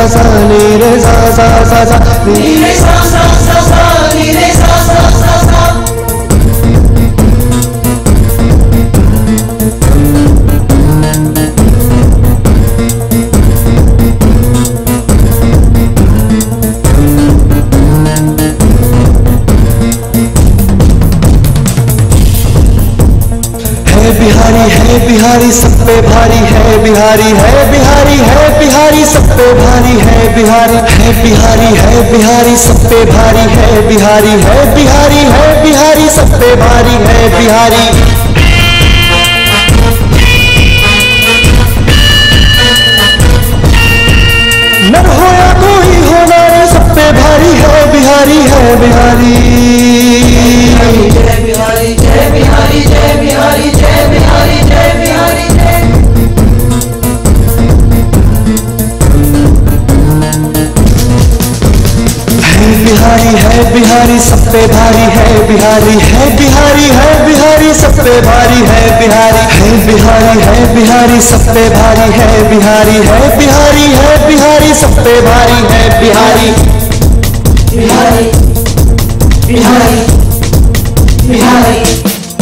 सा नी रे सा नी रे सा नी रे सा है बिहारी सब पे भारी है बिहारी है बिहारी है बिहारी सब पे भारी है बिहारी है बिहारी है बिहारी सब पे भारी है बिहारी है बिहारी है बिहारी सब पे भारी है बिहारी नर हो या कोई हो नारी सब पे भारी है बिहारी है बिहारी जय बिहारी जय बिहारी जय बिहारी जय बिहारी जय बिहारी बिहारी है बिहारी सब पे भारी है बिहारी है बिहारी है बिहारी सब पे भारी है बिहारी है बिहारी है बिहारी सब पे भारी है बिहारी है बिहारी है बिहारी सब पे भारी है बिहारी बिहारी बिहारी बिहारी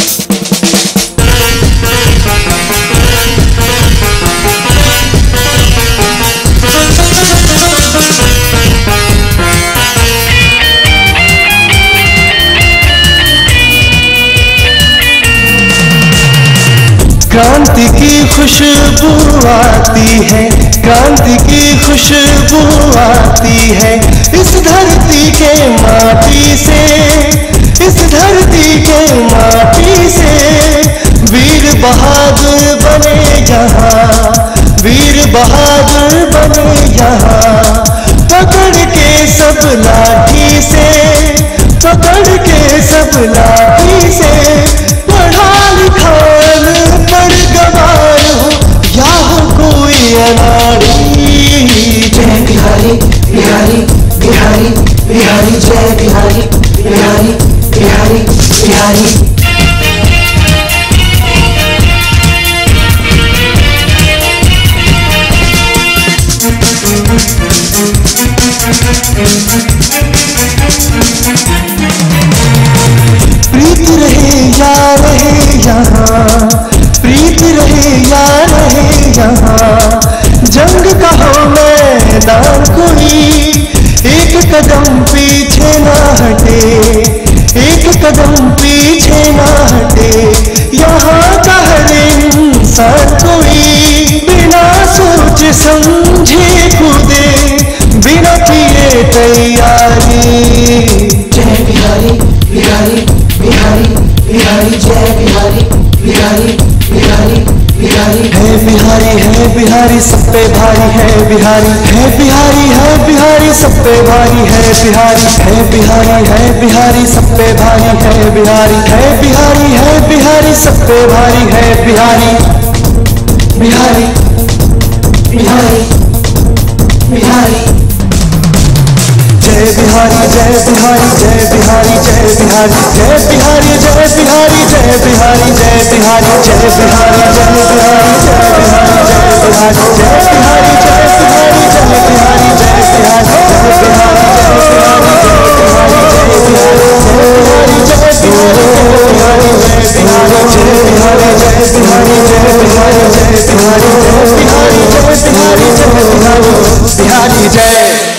क्रांति की खुशबू आती है क्रांति की खुशबू आती है इस धरती के माटी से इस धरती के माटी से वीर बहादुर बने यहाँ वीर बहादुर बने यहाँ पकड़ के सब लाठी से पकड़ के सब लाठी से पढ़ा लिखा पर गवार हो या हो कोई अनाड़ी जय बिहारी बिहारी बिहारी बिहारी जय बिहारी बिहारी बिहारी बिहारी प्रीत रहे या रहे यहाँ प्रीत रहे या रहे यहाँ जंग का हो मैदान कोई एक कदम पीछे ना हटे एक कदम पीछे ना हटे यहाँ का हर इंसान कोई बिना सोच समझे कूदे बिना किए तैयारी जय बिहारी बिहारी बिहारी बिहारी जय बिहारी बिहारी बिहारी बिहारी है बिहारी सब पे भारी है बिहारी है बिहारी सब पे भारी है बिहारी है बिहारी सब पे भारी है बिहारी है बिहारी सब पे भारी है बिहारी बिहारी बिहारी बिहारी जय बिहारी जय बिहारी जय बिहारी जय बिहारी जय बिहारी जय बिहारी जय बिहारी जय बिहारी जय बिहारी जय बिहारी जय बिहारी जय बिहारी जय बिहारी जय बिहारी जय बिहारी जय